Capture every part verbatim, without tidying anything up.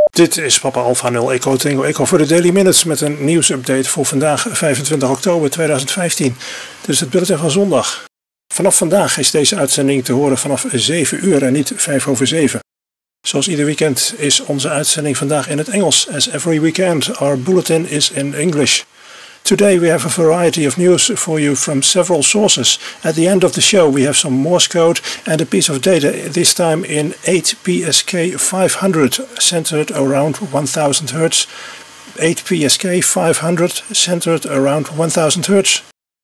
Dit is Papa Alpha nul Echo Tango Echo voor de Daily Minutes met een nieuwsupdate voor vandaag vijfentwintig oktober tweeduizend vijftien. Dit is het bulletin van zondag. Vanaf vandaag is deze uitzending te horen vanaf zeven uur en niet vijf over zeven. Zoals ieder weekend is onze uitzending vandaag in het Engels. As every weekend, our bulletin is in English. Today we have a variety of news for you from several sources. At the end of the show we have some Morse code and a piece of data, this time in eight P S K five hundred, centered around one thousand hertz. eight P S K five hundred, centered around one thousand hertz.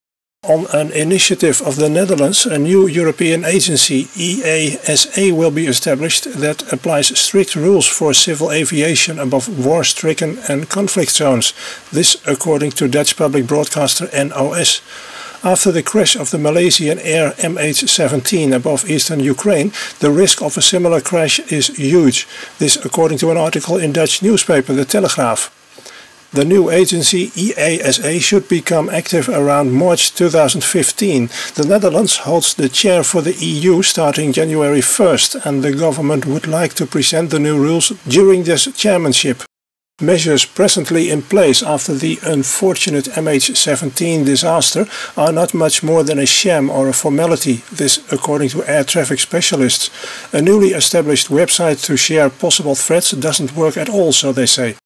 On an initiative of the Netherlands, a new European agency, E A S A, will be established that applies strict rules for civil aviation above war-stricken and conflict zones. This according to Dutch public broadcaster N O S. After the crash of the Malaysian Air M H seventeen above eastern Ukraine, the risk of a similar crash is huge. This according to an article in Dutch newspaper The Telegraaf. The new agency, E A S A, should become active around March two thousand fifteen. The Netherlands holds the chair for the E U starting January first, and the government would like to present the new rules during this chairmanship. Measures presently in place after the unfortunate M H seventeen disaster are not much more than a sham or a formality, this according to air traffic specialists. A newly established website to share possible threats doesn't work at all, so they say.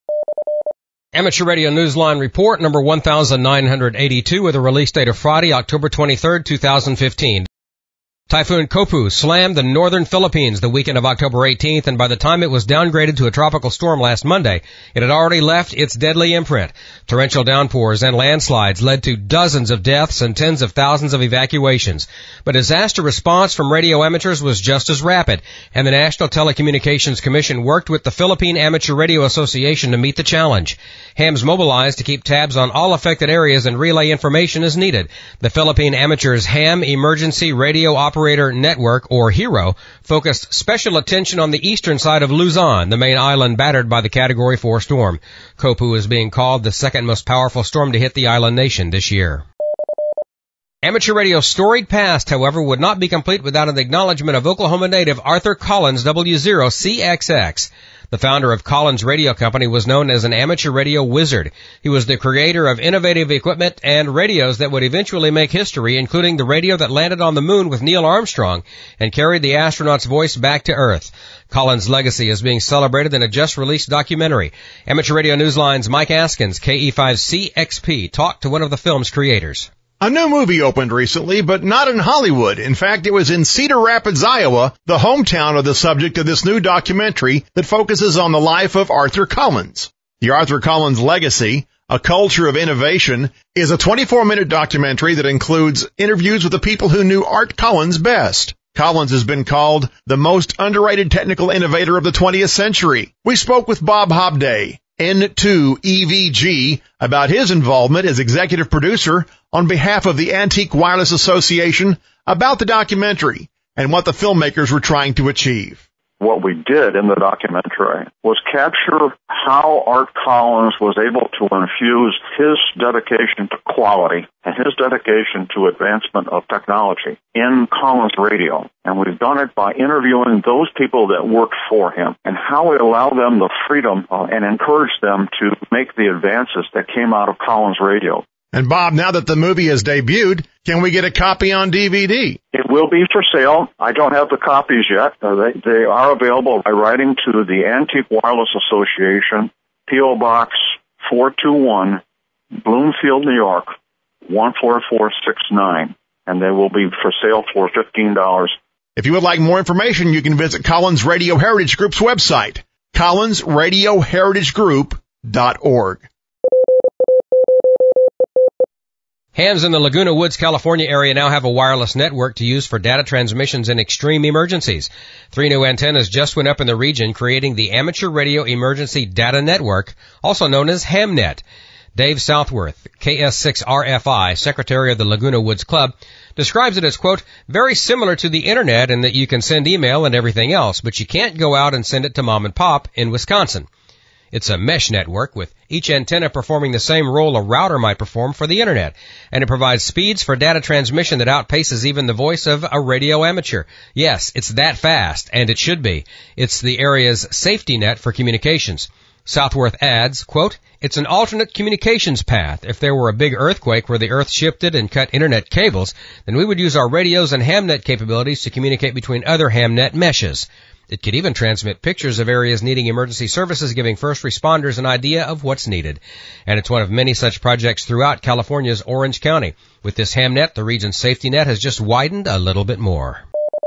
Amateur Radio Newsline Report number one thousand nine hundred eighty-two with a release date of Friday, October twenty-third, two thousand fifteen. Typhoon Kopu slammed the northern Philippines the weekend of October eighteenth, and by the time it was downgraded to a tropical storm last Monday, it had already left its deadly imprint. Torrential downpours and landslides led to dozens of deaths and tens of thousands of evacuations. But disaster response from radio amateurs was just as rapid, and the National Telecommunications Commission worked with the Philippine Amateur Radio Association to meet the challenge. Hams mobilized to keep tabs on all affected areas and relay information as needed. The Philippine Amateurs Ham Emergency Radio Operator Operator Network, or HERO, focused special attention on the eastern side of Luzon, the main island battered by the Category four storm. Kopu is being called the second most powerful storm to hit the island nation this year. Amateur radio's storied past, however, would not be complete without an acknowledgement of Oklahoma native Arthur Collins, W zero C X X. The founder of Collins Radio Company was known as an amateur radio wizard. He was the creator of innovative equipment and radios that would eventually make history, including the radio that landed on the moon with Neil Armstrong and carried the astronaut's voice back to Earth. Collins' legacy is being celebrated in a just-released documentary. Amateur Radio Newsline's Mike Askins, K E five C X P, talked to one of the film's creators. A new movie opened recently, but not in Hollywood. In fact, it was in Cedar Rapids, Iowa, the hometown of the subject of this new documentary that focuses on the life of Arthur Collins. The Arthur Collins Legacy, A Culture of Innovation, is a twenty-four minute documentary that includes interviews with the people who knew Art Collins best. Collins has been called the most underrated technical innovator of the twentieth century. We spoke with Bob Hobday, N two E V G, about his involvement as executive producer on behalf of the Antique Wireless Association about the documentary and what the filmmakers were trying to achieve. What we did in the documentary was capture how Art Collins was able to infuse his dedication to quality and his dedication to advancement of technology in Collins Radio. And we've done it by interviewing those people that worked for him and how it allowed them the freedom uh, and encouraged them to make the advances that came out of Collins Radio. And Bob, now that the movie has debuted, can we get a copy on D V D? It will be for sale. I don't have the copies yet. Uh, they, they are available by writing to the Antique Wireless Association, P O Box four two one, Bloomfield, New York, one four four six nine. And they will be for sale for fifteen dollars. If you would like more information, you can visit Collins Radio Heritage Group's website, collins radio heritage group dot org. Hams in the Laguna Woods, California area now have a wireless network to use for data transmissions in extreme emergencies. Three new antennas just went up in the region, creating the Amateur Radio Emergency Data Network, also known as HAMNet. Dave Southworth, K S six R F I, secretary of the Laguna Woods Club, describes it as, quote, very similar to the internet in that you can send email and everything else, but you can't go out and send it to mom and pop in Wisconsin. It's a mesh network with each antenna performing the same role a router might perform for the internet, and it provides speeds for data transmission that outpaces even the voice of a radio amateur. Yes, it's that fast, and it should be. It's the area's safety net for communications. Southworth adds, quote, "It's an alternate communications path. If there were a big earthquake where the earth shifted and cut internet cables, then we would use our radios and hamnet capabilities to communicate between other hamnet meshes. It could even transmit pictures of areas needing emergency services, giving first responders an idea of what's needed." And it's one of many such projects throughout California's Orange County. With this hamnet, the region's safety net has just widened a little bit more.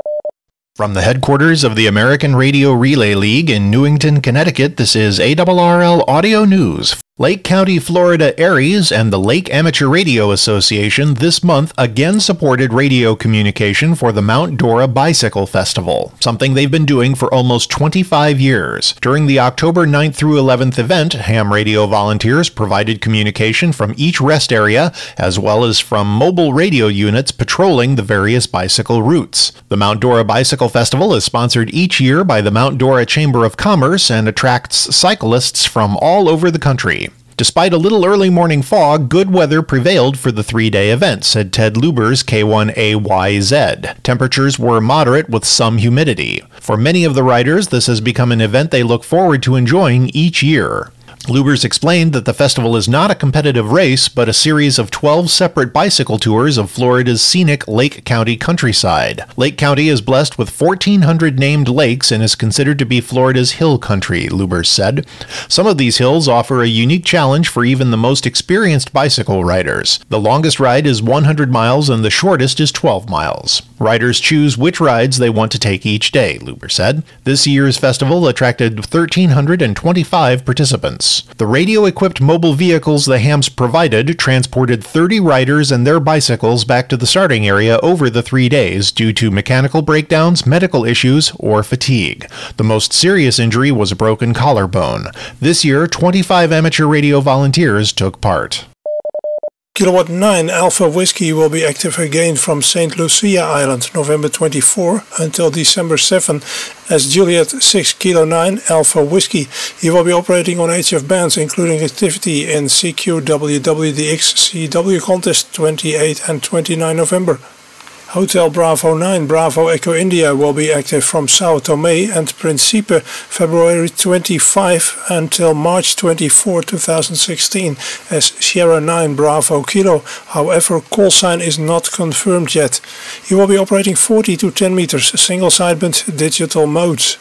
From the headquarters of the American Radio Relay League in Newington, Connecticut, this is A R R L Audio News. Lake County, Florida Aries and the Lake Amateur Radio Association this month again supported radio communication for the Mount Dora Bicycle Festival, something they've been doing for almost twenty-five years. During the October ninth through eleventh event, ham radio volunteers provided communication from each rest area, as well as from mobile radio units patrolling the various bicycle routes. The Mount Dora Bicycle Festival is sponsored each year by the Mount Dora Chamber of Commerce and attracts cyclists from all over the country. Despite a little early morning fog, good weather prevailed for the three-day event, said Ted Lubers, K one A Y Z. Temperatures were moderate with some humidity. For many of the riders, this has become an event they look forward to enjoying each year. Lubers explained that the festival is not a competitive race, but a series of twelve separate bicycle tours of Florida's scenic Lake County countryside. Lake County is blessed with fourteen hundred named lakes and is considered to be Florida's hill country, Lubers said. Some of these hills offer a unique challenge for even the most experienced bicycle riders. The longest ride is one hundred miles and the shortest is twelve miles. Riders choose which rides they want to take each day, Lubers said. This year's festival attracted one thousand three hundred twenty-five participants. The radio-equipped mobile vehicles the hams provided transported thirty riders and their bicycles back to the starting area over the three days due to mechanical breakdowns, medical issues, or fatigue. The most serious injury was a broken collarbone. This year, twenty-five amateur radio volunteers took part. Kilowatt nine Alpha Whiskey will be active again from Saint Lucia Island, November twenty-fourth until December seventh as Juliet six Kilo nine Alpha Whiskey. He will be operating on H F bands, including activity in C Q W W D X C W contest twenty-eighth and twenty-ninth November. Hotel Bravo nine Bravo Echo India will be active from Sao Tome and Principe February twenty-fifth until March twenty-fourth, two thousand sixteen as Sierra nine Bravo Kilo. However, call sign is not confirmed yet. He will be operating forty to ten meters single sideband digital modes.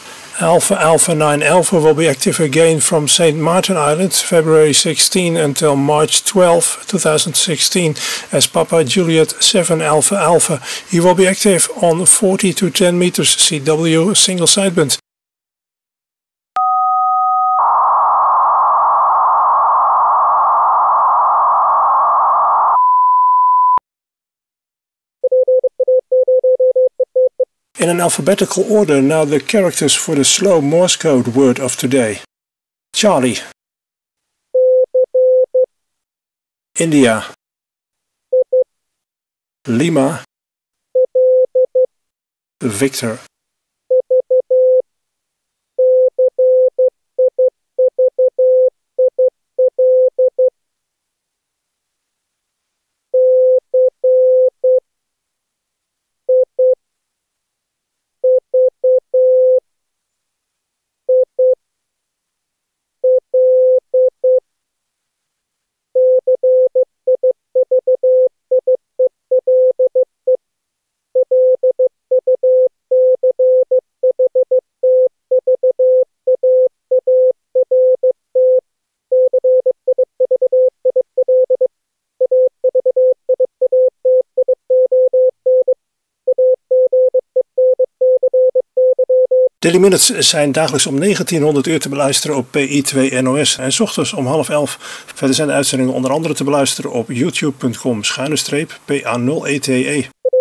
Alpha Alpha nine Alpha will be active again from Saint Martin Island February sixteenth until March twelfth, two thousand sixteen as Papa Juliet seven Alpha Alpha. He will be active on forty to ten meters C W single sideband. In an alphabetical order, now the characters for the slow Morse code word of today. Charlie, India, Lima, Victor. Daily Minutes zijn dagelijks om negentienhonderd uur te beluisteren op P I twee N O S en 's ochtends om half elf. Verder zijn de uitzendingen onder andere te beluisteren op youtube punt com schuine streep P A nul E T E.